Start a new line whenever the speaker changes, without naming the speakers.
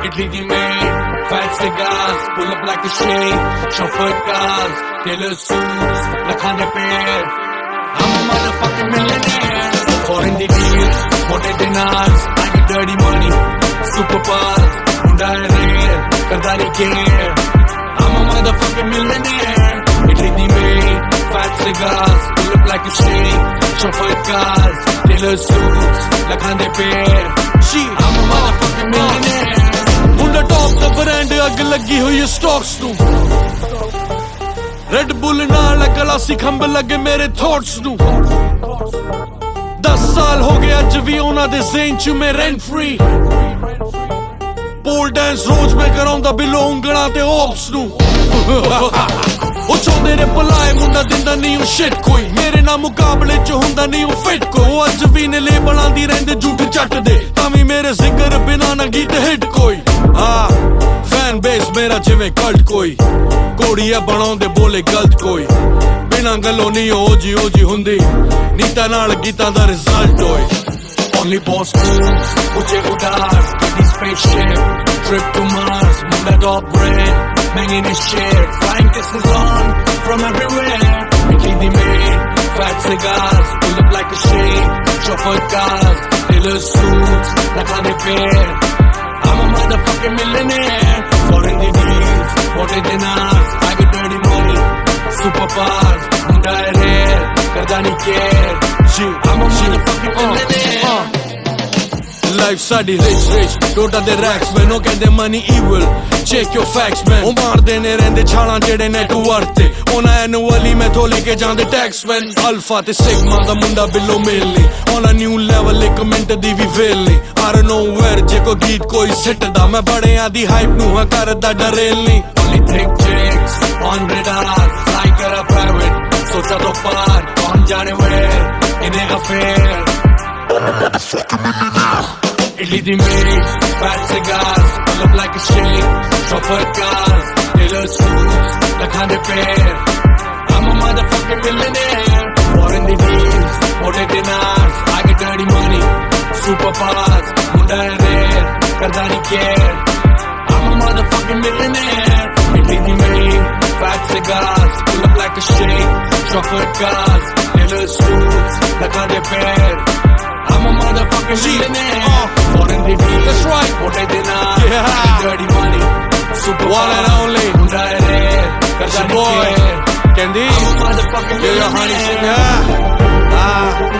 Italy the main, fat cigars, pull up like a shade, chauffeur cars, tailor suits, lakhane pair. I'm a motherfucking millionaire. Foreign the deals, mote dinars, I get dirty money, super bars, hunda rare, karda nahi care. I'm a motherfucking millionaire. Italy the main, fat cigars, pull up like a shade, chauffeur cars, tailor suits, lakhane pair. I'm a motherfucking millionaire. Hunda top the brand ag lagi hui stocks nu. Red Bull naal glassi khamba lage mere thoughts nu. 10 saal ho gaya aj vi ona de zain ch mein rent free. Pole dance roz mein karaunda below ungana te ops nu. O chonde re palaye munda dinda nahi shit koi. Mere na muqabale ch hunda nahi fit ko. O aj vi ne labelon di rende jhoot chat de. Tami mere zikr bina na geet hit koi. Fan base mera jive cult koi. Kodiya banaunde bole galt koi. Bina gallo nahi oji hundi. Nita naal geetan da result hoy. Only boss moves, mujhe udas, the spaceship, trip to Mars, munda top brand, banging his shit, flying kisses on from everywhere. Italy the main, fat cigars, pull up like a shade, chauffeur cars, tailor suits, lakhane pair. I'm a motherfucking millionaire. Foreign the deals, mote dinars, I get dirty money, super bars, hunda rare, karda nahi care. I'm a motherfucking millionaire. Life sadi rich, tota de racks, man, no kende money evil. Check your facts, man. O maar dene rende chhalan jede net worth te. Ona annually me tho leke jande tax, man. Alpha te sigma da munda below milli. On a new level ek mint di vi velni. I don't know where je ko geet koi sit da. Main bade aadi hype nu ha karda darelni. Only thick chicks on radar, fly kara private. Socha to par, kaun jane where, inhe affair. Italy the main, fat cigars, pull up like a shade, chauffeur cars, tailor suits, lakhane pair. I'm a motherfucking millionaire. Foreign the deals, mote dinars, I get dirty money, super bars, hunda rare, karda nahi care. I'm a motherfucking millionaire. Italy the main, fat cigars, pull up like a shade, chauffeur cars, tailor suits, lakhane pair. I'm a motherfucking millionaire. Foreign the deals, that's right. Mote dinars, yeah. Dirty money, super one and only. Hunda rare, karda nahi care. Candy, I'm a motherfucking millionaire. Honey,